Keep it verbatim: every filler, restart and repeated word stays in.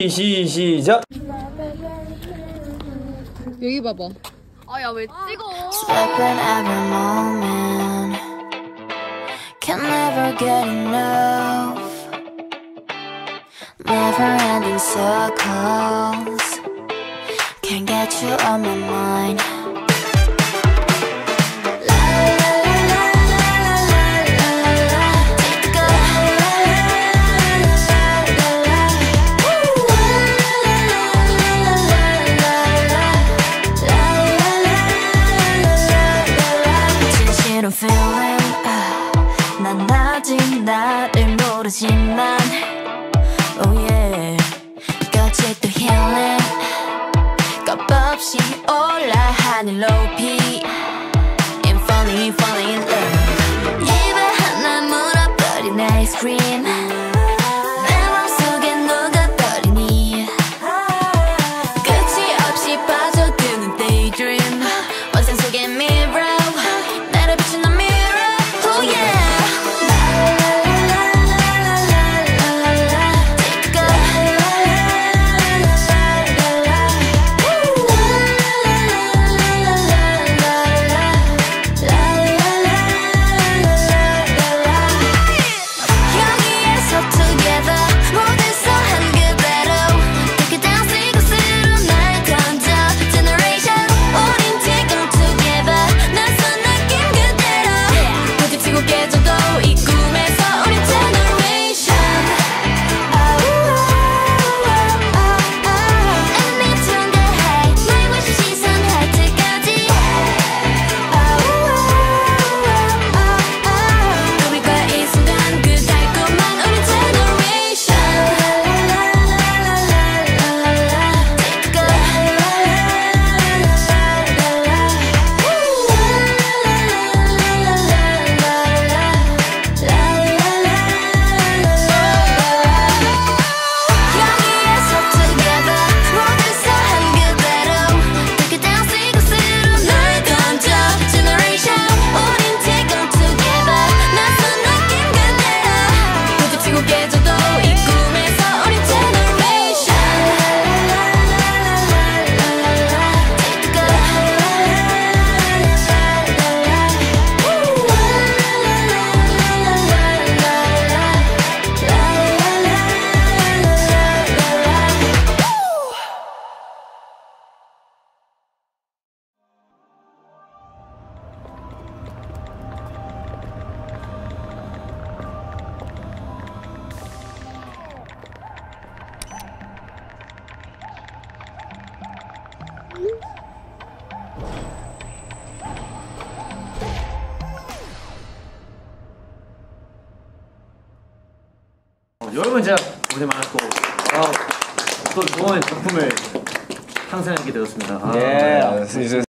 시, 시작! 여기 봐봐. 아, 야, 왜 찍어? Slipping every moment, can never get enough. Never ending circles, can't get you on my mind. Feeling, 난 아직 나를 모르지만 Oh yeah, 끝이 또 healing. 겁없이 올라 하늘 높이 I'm falling, falling in love. 입에 하나 물어버린 아이스크림 내 맘속에 녹아버리니 끝이 없이 빠져드는 daydream. 원상 속의 mirror 나를 비추는 mirror. Oh yeah. 여러분 진짜 고생 많았고 아, 또 좋은 작품을 상상하게 되었습니다. 아, 예.